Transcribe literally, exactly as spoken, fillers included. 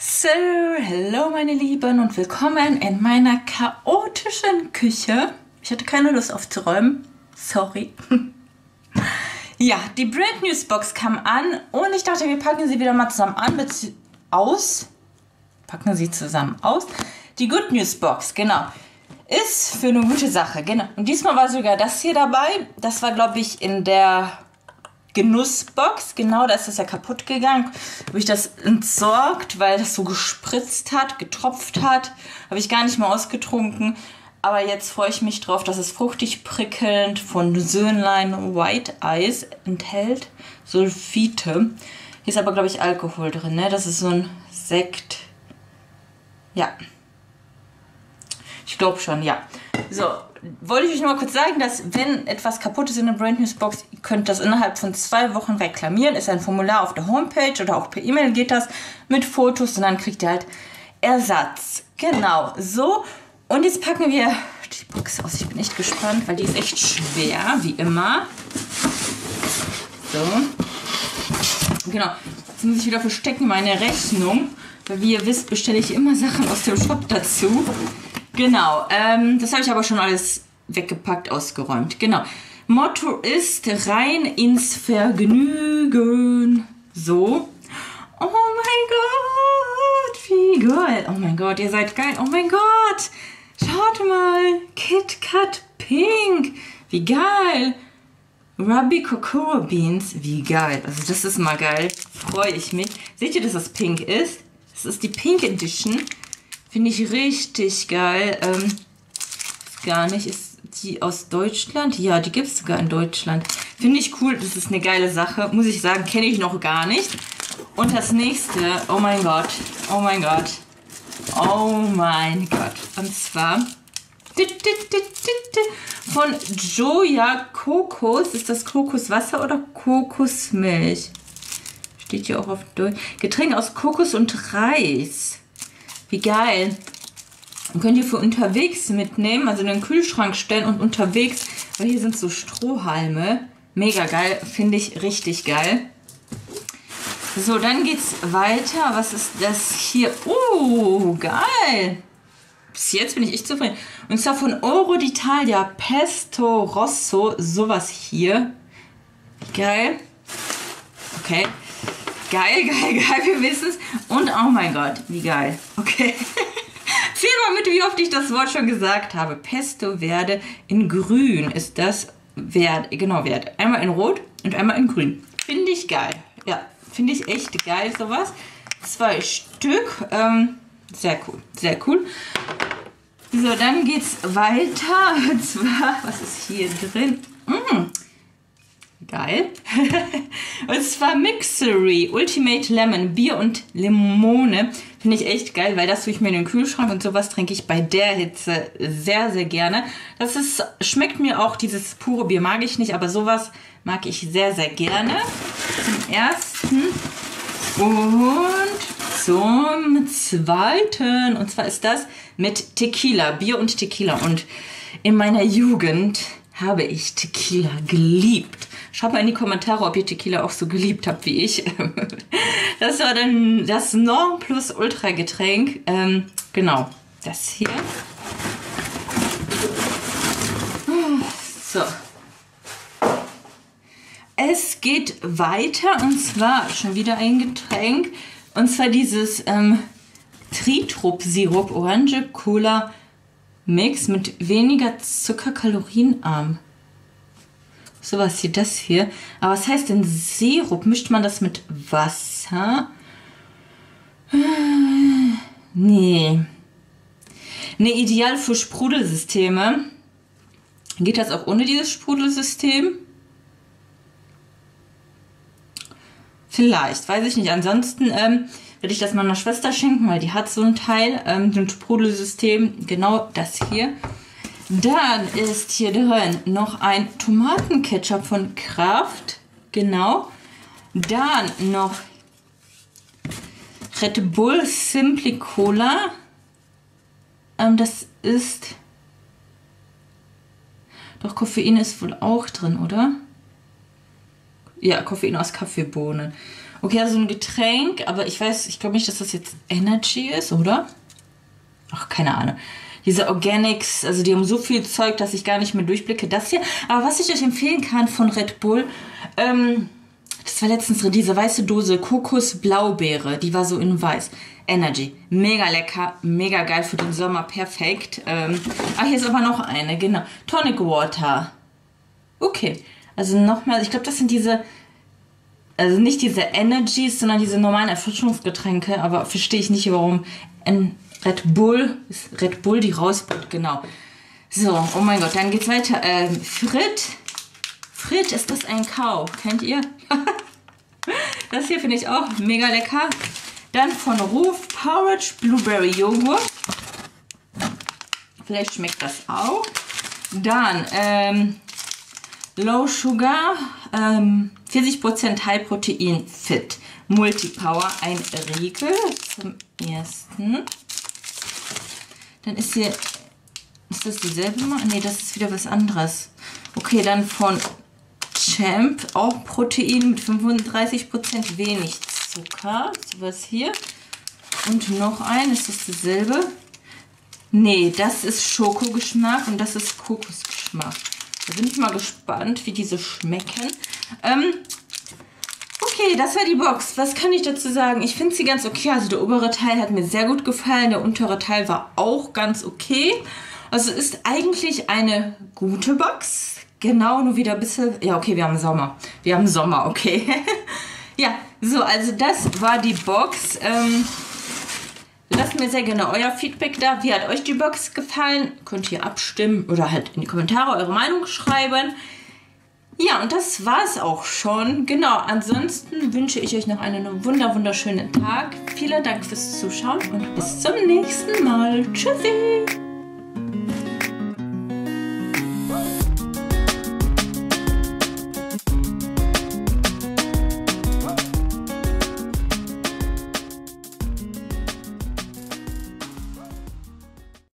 So, hallo meine Lieben und willkommen in meiner chaotischen Küche. Ich hatte keine Lust aufzuräumen, sorry. Ja, die Brand News Box kam an und ich dachte, wir packen sie wieder mal zusammen an, aus. Packen sie zusammen aus. Die Good News Box, genau, ist für eine gute Sache, genau. Und diesmal war sogar das hier dabei. Das war, glaube ich, in der Genussbox, genau, da ist das ja kaputt gegangen. Habe ich das entsorgt, weil das so gespritzt hat, getropft hat. Habe ich gar nicht mehr ausgetrunken. Aber jetzt freue ich mich drauf, dass es fruchtig prickelnd von Söhnlein White Eyes enthält. Sulfite. Hier ist aber, glaube ich, Alkohol drin, ne? Das ist so ein Sekt. Ja. Ich glaube schon, ja. So, wollte ich euch nur mal kurz sagen, dass wenn etwas kaputt ist in der Brand News Box, ihr könnt das innerhalb von zwei Wochen reklamieren. Ist ein Formular auf der Homepage oder auch per E-Mail geht das mit Fotos und dann kriegt ihr halt Ersatz. Genau, so. Und jetzt packen wir die Box aus. Ich bin echt gespannt, weil die ist echt schwer, wie immer. So. Genau. Jetzt muss ich wieder verstecken meine Rechnung. Weil wie ihr wisst, bestelle ich immer Sachen aus dem Shop dazu. Genau, ähm, das habe ich aber schon alles weggepackt, ausgeräumt. Genau. Motto ist rein ins Vergnügen. So. Oh mein Gott, wie geil. Oh mein Gott, ihr seid geil. Oh mein Gott. Schaut mal. Kit Kat Pink. Wie geil. Ruby Cocoa Beans. Wie geil. Also das ist mal geil. Freue ich mich. Seht ihr, dass das pink ist? Das ist die Pink Edition. Finde ich richtig geil. Ähm, gar nicht. Ist die aus Deutschland? Ja, die gibt es sogar in Deutschland. Finde ich cool. Das ist eine geile Sache. Muss ich sagen, kenne ich noch gar nicht. Und das nächste, oh mein Gott. Oh mein Gott. Oh mein Gott. Und zwar von Joya Kokos. Ist das Kokoswasser oder Kokosmilch? Steht hier auch auf Deutsch. Getränk aus Kokos und Reis. Wie geil. Und könnt ihr für unterwegs mitnehmen, also in den Kühlschrank stellen und unterwegs, weil hier sind so Strohhalme. Mega geil, finde ich richtig geil. So, dann geht's weiter. Was ist das hier? Oh, geil. Bis jetzt bin ich echt zufrieden. Und zwar von Oro d'Italia Pesto Rosso, sowas hier. Geil. Okay. Geil, geil, geil, wir wissen es. Und oh mein Gott, wie geil. Okay. Zähl mal mit, wie oft ich das Wort schon gesagt habe. Pesto Verde in grün ist das Verde, genau, Verde. Einmal in rot und einmal in grün. Finde ich geil. Ja, finde ich echt geil, sowas. Zwei Stück. Ähm, sehr cool, sehr cool. So, dann geht's weiter. Und zwar, was ist hier drin? Mmh. Geil. Und zwar Mixery Ultimate Lemon, Bier und Limone. Finde ich echt geil, weil das tue ich mir in den Kühlschrank und sowas trinke ich bei der Hitze sehr, sehr gerne. Das ist, schmeckt mir auch, dieses pure Bier mag ich nicht, aber sowas mag ich sehr, sehr gerne. Zum ersten und zum zweiten. Und zwar ist das mit Tequila, Bier und Tequila. Und in meiner Jugend habe ich Tequila geliebt. Schaut mal in die Kommentare, ob ihr Tequila auch so geliebt habt wie ich. Das war dann das Nonplusultra-Getränk. Ähm, genau, das hier. So. Es geht weiter und zwar schon wieder ein Getränk. Und zwar dieses ähm, Tritrup-Sirup Orange Cola Mix mit weniger Zucker, kalorienarm. So was hier, das hier. Aber was heißt denn Sirup? Mischt man das mit Wasser? Äh, nee. Nee, ideal für Sprudelsysteme. Geht das auch ohne dieses Sprudelsystem? Vielleicht, weiß ich nicht. Ansonsten ähm, werde ich das meiner Schwester schenken, weil die hat so ein Teil, ähm, so ein Sprudelsystem. Genau das hier. Dann ist hier drin noch ein Tomatenketchup von Kraft. Genau. Dann noch Red Bull Simply Cola. Ähm, das ist... Doch, Koffein ist wohl auch drin, oder? Ja, Koffein aus Kaffeebohnen. Okay, also ein Getränk, aber ich weiß, ich glaube nicht, dass das jetzt Energy ist, oder? Ach, keine Ahnung. Diese Organics, also die haben so viel Zeug, dass ich gar nicht mehr durchblicke. Das hier, aber was ich euch empfehlen kann von Red Bull, ähm, das war letztens drin, diese weiße Dose Kokos-Blaubeere, die war so in weiß. Energy, mega lecker, mega geil für den Sommer, perfekt. Ähm, ah, hier ist aber noch eine, genau. Tonic Water. Okay, also nochmal, ich glaube, das sind diese, also nicht diese Energies, sondern diese normalen Erfrischungsgetränke, aber verstehe ich nicht, warum ein Red Bull, ist Red Bull die rausbringt, genau. So, oh mein Gott, dann geht's weiter. Ähm, Frit, Frit, ist das ein Kau? Kennt ihr? Das hier finde ich auch mega lecker. Dann von Ruf Porridge Blueberry Joghurt. Vielleicht schmeckt das auch. Dann ähm, Low Sugar, ähm, vierzig Prozent High Protein Fit. Multipower, ein Riegel zum ersten. Dann ist hier, ist das dieselbe Mal? Ne, das ist wieder was anderes. Okay, dann von Champ, auch Protein mit fünfunddreißig Prozent, wenig Zucker. Sowas hier. Und noch ein, ist das dasselbe? Nee, das ist Schokogeschmack und das ist Kokosgeschmack. Da bin ich mal gespannt, wie diese schmecken. Ähm, okay, das war die Box. Was kann ich dazu sagen? Ich finde sie ganz okay. Also der obere Teil hat mir sehr gut gefallen. Der untere Teil war auch ganz okay. Also ist eigentlich eine gute Box. Genau, nur wieder ein bisschen... Ja, okay, wir haben Sommer. Wir haben Sommer, okay. Ja, so, also das war die Box. Ähm, lasst mir sehr gerne euer Feedback da. Wie hat euch die Box gefallen? Könnt ihr abstimmen oder halt in die Kommentare eure Meinung schreiben. Ja, und das war es auch schon. Genau, ansonsten wünsche ich euch noch einen wunder wunderschönen Tag. Vielen Dank fürs Zuschauen und bis zum nächsten Mal. Tschüssi!